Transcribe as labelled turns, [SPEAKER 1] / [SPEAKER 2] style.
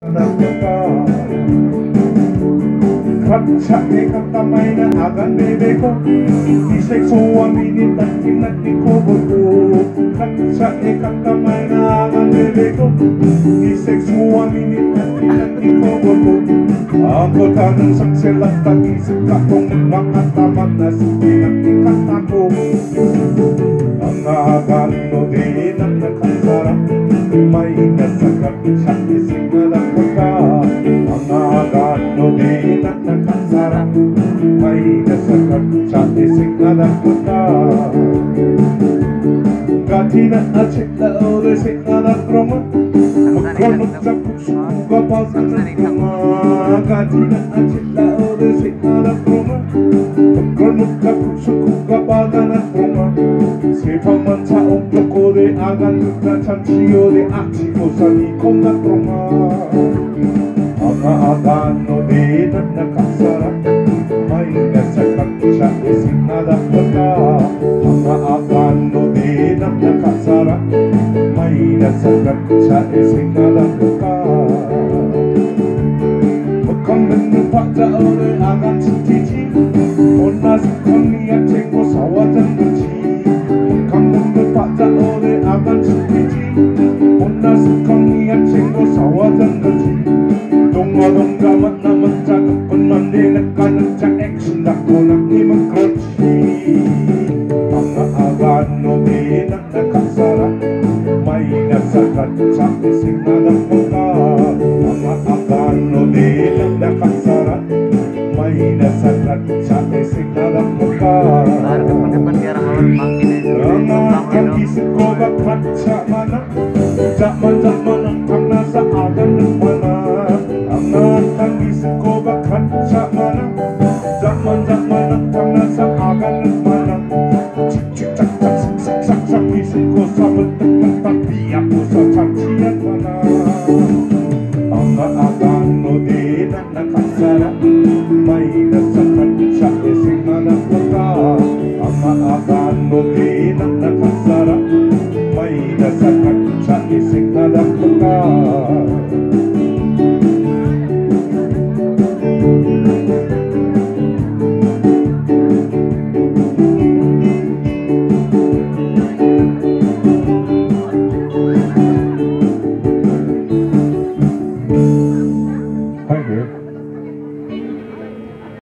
[SPEAKER 1] Katsae kakamay na agan bebe ko, isa'y suwaminin at pinagpikobo ko. Katsae kakamay na agan bebe ko, isa'y suwaminin at pinagpikobo ko. Ako tanong sakselat tag-isip ka kung makataman na sa pinagpikata ko. Ang agan no din ang nakasarap, may nasagat sa isip na nakaka. Ang agan no din ang nakasarap, may nasagat sa isip na nakaka. Gati na acik na oresik na nakroma, magkonot sa puso ko kapal sa nakroma. Gati na acik na oresik na nakroma, magkonot sa puso ko kapal sa nakroma. 슬퍼만 차옥 벽고래 아간 늑나 참치요래 아치고 산이 콩나트로마 아가 아간 노래 난나 각사라 마이나 사각차 에식나다 뻔가 아가 아간 노래 난나 각사라 마이나 사각차 에식나다 뻔가 먹방듣는 박자어를 아간 지키지 온나스 컨니야 챙고 사와장 거지 강릉도 바자 오래 아간 지키지 온나스 컨니야 챙고 사와장 거지 동화동자 만나면 작업뿐만 내나가는 자 액션 갖고 낙님은 그렇지 아가 아간 노래 난나 각사라 마이너스 가짜 생각나 뭔가 아가 아간 노래 난나 각사라 마이너스 가짜 생각나 뭔가 ang isip ko ba katsa mana zaman-zaman ang kang nasa agan ng mana ang isip ko ba katsa mana zaman-zaman ang kang nasa agan ng mana cik-cik-cak-cak-sak-sak-sak isip ko sa bentuk tapi ako sa cacian mana ang agan no din ang nakasara may nasa katsa isip na napaka ang agan no din ang nakasara may nasa